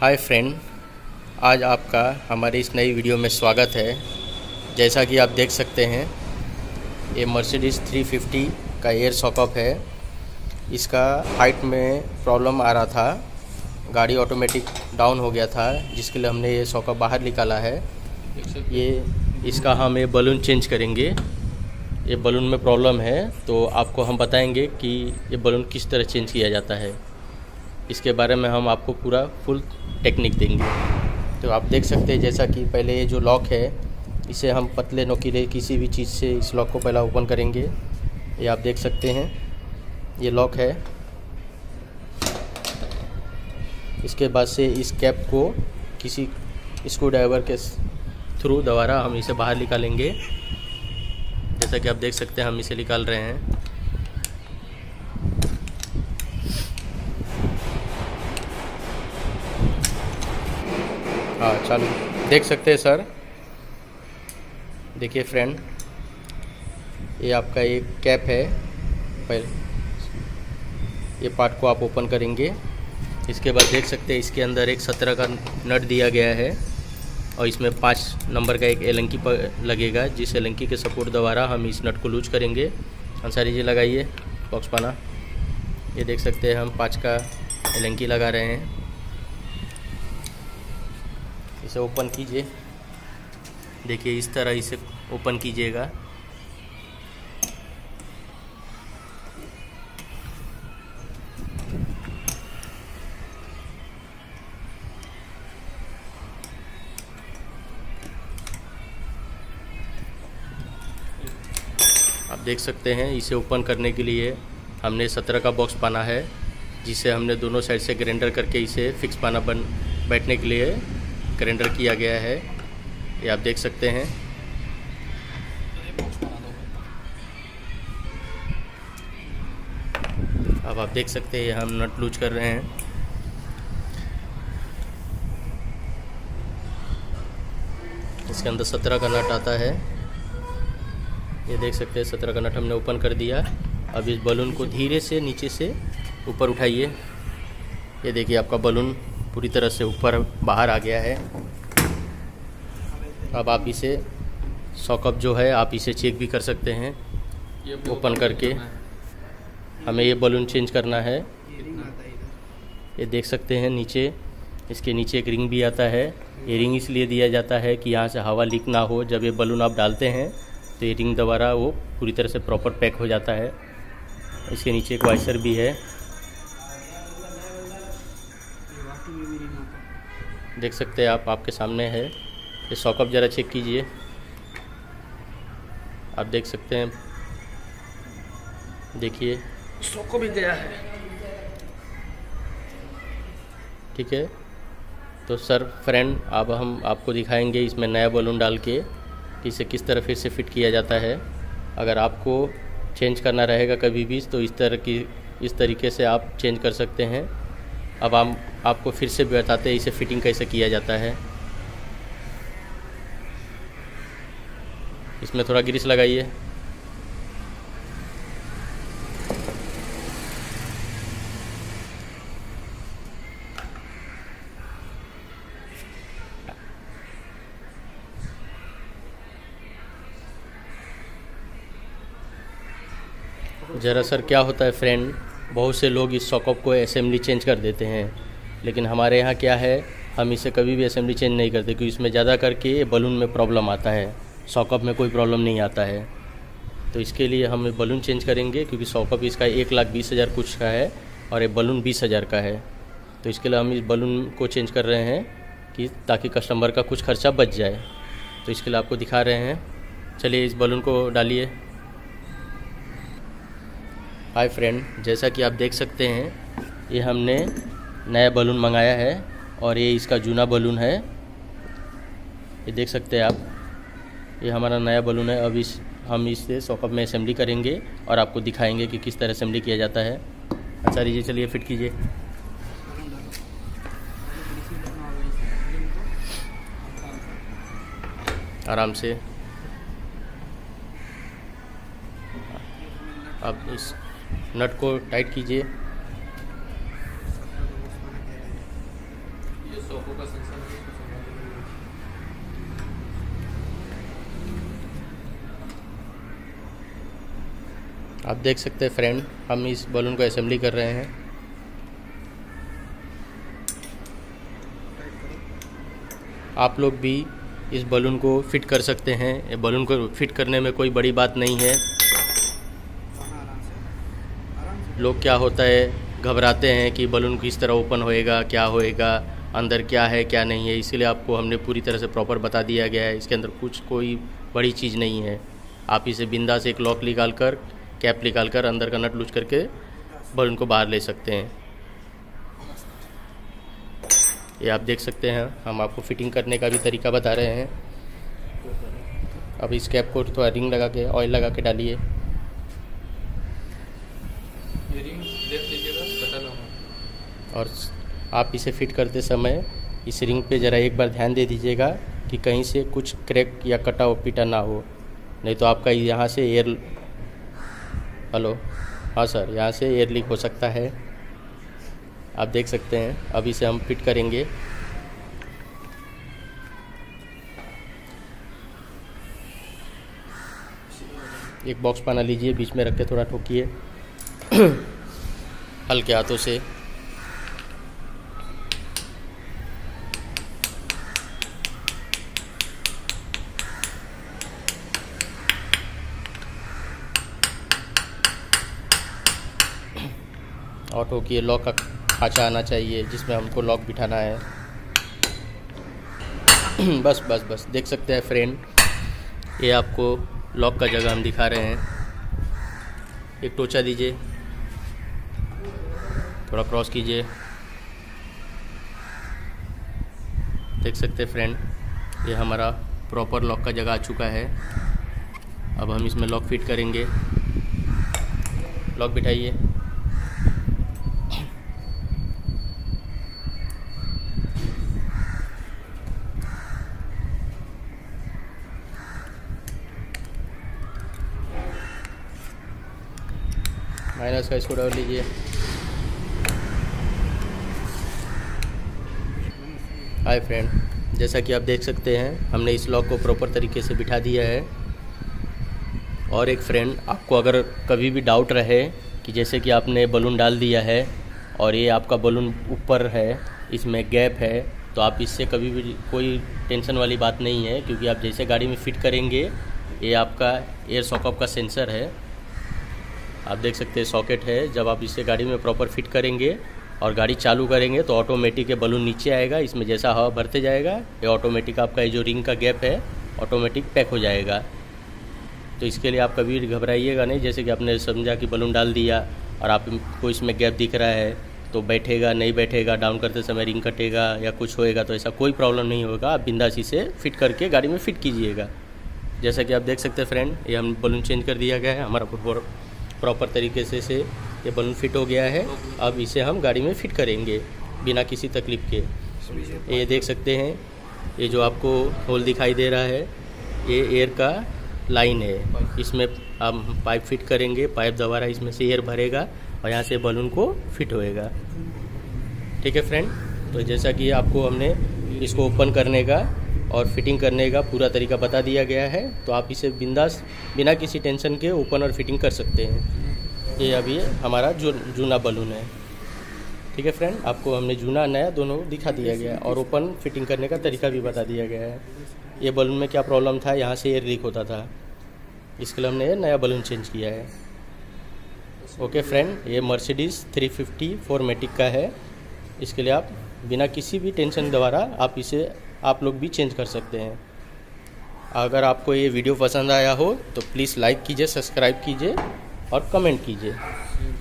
Hi friend, आज आपका हमारे इस नई वीडियो में स्वागत है। जैसा कि आप देख सकते हैं, ये मर्सिडीज़ 350 का एयर सॉकअप है। इसका हाइट में प्रॉब्लम आ रहा था, गाड़ी ऑटोमेटिक डाउन हो गया था, जिसके लिए हमने ये सॉकअप बाहर निकाला है। ये इसका हम ये बलून चेंज करेंगे। ये बलून में प्रॉब्लम है, तो आपको हम बताएंगे कि ये बलून किस तरह चेंज किया जाता है। इसके बारे में हम आपको पूरा फुल टेक्निक देंगे। तो आप देख सकते हैं, जैसा कि पहले ये जो लॉक है, इसे हम पतले नोकीले किसी भी चीज़ से इस लॉक को पहला ओपन करेंगे। ये आप देख सकते हैं, ये लॉक है। इसके बाद से इस कैप को किसी स्क्रू ड्राइवर के थ्रू दोबारा हम इसे बाहर निकालेंगे। जैसा कि आप देख सकते हैं, हम इसे निकाल रहे हैं। हाँ, चालू देख सकते हैं सर। देखिए फ्रेंड, ये आपका एक कैप है। पहले ये पार्ट को आप ओपन करेंगे। इसके बाद देख सकते हैं, इसके अंदर एक 17 का नट दिया गया है और इसमें 5 नंबर का एक एलंकी लगेगा, जिस एलंकी के सपोर्ट द्वारा हम इस नट को लूज करेंगे। अंसारी जी लगाइए बॉक्स पाना। ये देख सकते हैं, हम 5 का एलंकी लगा रहे हैं। इसे ओपन कीजिए। देखिए, इस तरह इसे ओपन कीजिएगा। आप देख सकते हैं, इसे ओपन करने के लिए हमने 17 का बॉक्स पाना है, जिसे हमने दोनों साइड से ग्राइंडर करके इसे फिक्स पाना बैठने के लिए ग्राइंडर किया गया है। ये आप देख सकते हैं। अब आप देख सकते हैं, हम नट लूज कर रहे हैं। इसके अंदर 17 का नट आता है। ये देख सकते हैं, 17 का नट हमने ओपन कर दिया। अब इस बलून को धीरे से नीचे से ऊपर उठाइए। ये देखिए, आपका बलून पूरी तरह से ऊपर बाहर आ गया है। अब आप इसे सॉकअप जो है, आप इसे चेक भी कर सकते हैं ओपन करके। हमें ये बलून चेंज करना है। ये देख सकते हैं, नीचे इसके नीचे एक रिंग भी आता है। ये रिंग इसलिए दिया जाता है कि यहाँ से हवा लीक ना हो। जब ये बलून आप डालते हैं तो ये रिंग द्वारा वो पूरी तरह से प्रॉपर पैक हो जाता है। इसके नीचे एक वाइसर भी है, देख सकते हैं आप, आपके सामने है। ये सॉकअप ज़रा चेक कीजिए। आप देख सकते हैं, देखिए सॉकअप भी गया है। ठीक है। तो सर फ्रेंड, अब हम आपको दिखाएंगे इसमें नया बलून डाल के कि इसे किस तरह फिर से फिट किया जाता है। अगर आपको चेंज करना रहेगा कभी भी, तो इस तरीके से आप चेंज कर सकते हैं। अब हम आपको फिर से बताते हैं इसे फिटिंग कैसे किया जाता है। इसमें थोड़ा ग्रीस लगाइए। ज़रा सर, क्या होता है फ्रेंड, बहुत से लोग इस सॉकअप को असेंबली चेंज कर देते हैं, लेकिन हमारे यहाँ क्या है, हम इसे कभी भी असेंबली चेंज नहीं करते, क्योंकि इसमें ज़्यादा करके बलून में प्रॉब्लम आता है। सॉकअप में कोई प्रॉब्लम नहीं आता है। तो इसके लिए हम बलून चेंज करेंगे, क्योंकि सॉकअप इसका 1,20,000 कुछ का है और ये बलून 20,000 का है। तो इसके लिए हम इस बलून को चेंज कर रहे हैं कि ताकि कस्टमर का कुछ खर्चा बच जाए। तो इसके लिए आपको दिखा रहे हैं। चलिए, इस बलून को डालिए। हाय फ्रेंड, जैसा कि आप देख सकते हैं, ये हमने नया बलून मंगाया है और ये इसका जूना बलून है। ये देख सकते हैं आप, ये हमारा नया बलून है। अब हम इसे सॉकअप में असेंबली करेंगे और आपको दिखाएंगे कि किस तरह असेंबली किया जाता है। अच्छा जी, चलिए फिट कीजिए। आराम से। अब इस नट को टाइट कीजिए। सोको का सेंसर है। आप देख सकते हैं फ्रेंड, हम इस बलून को असेंबली कर रहे हैं। आप लोग भी इस बलून को फिट कर सकते हैं। ये बलून को फिट करने में कोई बड़ी बात नहीं है। लोग क्या होता है, घबराते हैं कि बलून किस तरह ओपन होएगा, क्या होएगा, अंदर क्या है क्या नहीं है। इसीलिए आपको हमने पूरी तरह से प्रॉपर बता दिया गया है। इसके अंदर कोई बड़ी चीज़ नहीं है। आप इसे बिंदास एक लॉक निकाल कर, कैप निकाल कर, अंदर का नट लूज करके बलून को बाहर ले सकते हैं। ये आप देख सकते हैं, हम आपको फिटिंग करने का भी तरीका बता रहे हैं। अब इस कैप को थोड़ा रिंग लगा के, ऑयल लगा के डालिए। और आप इसे फिट करते समय इस रिंग पे ज़रा एक बार ध्यान दे दीजिएगा कि कहीं से कुछ क्रैक या कटा हुआ पीटा ना हो, नहीं तो आपका यहाँ से एयर, हेलो, हाँ सर, यहाँ से एयर लीक हो सकता है। आप देख सकते हैं। अब इसे हम फिट करेंगे। एक बॉक्स बना लीजिए, बीच में रख के थोड़ा ठोकिए हल्के हाथों से। और ठोकिए। लॉक का खांचा आना चाहिए जिसमें हमको लॉक बिठाना है। बस बस बस, देख सकते हैं फ्रेंड, ये आपको लॉक का जगह हम दिखा रहे हैं। एक टोचा दीजिए, थोड़ा क्रॉस कीजिए। देख सकते हैं फ्रेंड, ये हमारा प्रॉपर लॉक का जगह आ चुका है। अब हम इसमें लॉक फिट करेंगे। लॉक बिठाइए। माइनस का इसको डाल लीजिए। हाय फ्रेंड, जैसा कि आप देख सकते हैं, हमने इस लॉक को प्रॉपर तरीके से बिठा दिया है। और एक फ्रेंड, आपको अगर कभी भी डाउट रहे कि जैसे कि आपने बलून डाल दिया है और ये आपका बलून ऊपर है, इसमें गैप है, तो आप इससे कभी भी कोई टेंशन वाली बात नहीं है, क्योंकि आप जैसे गाड़ी में फिट करेंगे, ये आपका एयर सॉकअप का सेंसर है। आप देख सकते हैं सॉकेट है। जब आप इसे गाड़ी में प्रॉपर फिट करेंगे और गाड़ी चालू करेंगे तो ऑटोमेटिक ये बलून नीचे आएगा। इसमें जैसा हवा भरते जाएगा, ये ऑटोमेटिक आपका ये जो रिंग का गैप है ऑटोमेटिक पैक हो जाएगा। तो इसके लिए आप कभी घबराइएगा नहीं। जैसे कि आपने समझा कि बलून डाल दिया और आपको इसमें गैप दिख रहा है तो बैठेगा नहीं बैठेगा, डाउन करते समय रिंग कटेगा या कुछ होएगा, तो ऐसा कोई प्रॉब्लम नहीं होगा। आप बिंदास इसे फिट करके गाड़ी में फिट कीजिएगा। जैसा कि आप देख सकते हैं फ्रेंड, ये हम बलून चेंज कर दिया गया है। हमारा प्रॉपर तरीके से ये बलून फिट हो गया है। अब इसे हम गाड़ी में फिट करेंगे बिना किसी तकलीफ के। ये देख सकते हैं, ये जो आपको होल दिखाई दे रहा है, ये एयर का लाइन है। इसमें हम पाइप फिट करेंगे। पाइप दोबारा इसमें से एयर भरेगा और यहाँ से बलून को फिट होएगा। ठीक है फ्रेंड, तो जैसा कि आपको हमने इसको ओपन करने का और फिटिंग करने का पूरा तरीका बता दिया गया है, तो आप इसे बिंदास बिना किसी टेंशन के ओपन और फिटिंग कर सकते हैं। ये अभी हमारा जूना बलून है। ठीक है फ्रेंड, आपको हमने जूना नया दोनों दिखा दिया गया और ओपन फिटिंग करने का तरीका भी बता दिया गया है। ये बलून में क्या प्रॉब्लम था, यहाँ से एयर लीक होता था, इसके लिए हमने नया बलून चेंज किया है। ओके फ्रेंड, ये मर्सिडीज़ 350 4MATIC का है। इसके लिए आप बिना किसी भी टेंशन द्वारा आप लोग भी चेंज कर सकते हैं। अगर आपको ये वीडियो पसंद आया हो तो प्लीज़ लाइक कीजिए, सब्सक्राइब कीजिए और कमेंट कीजिए।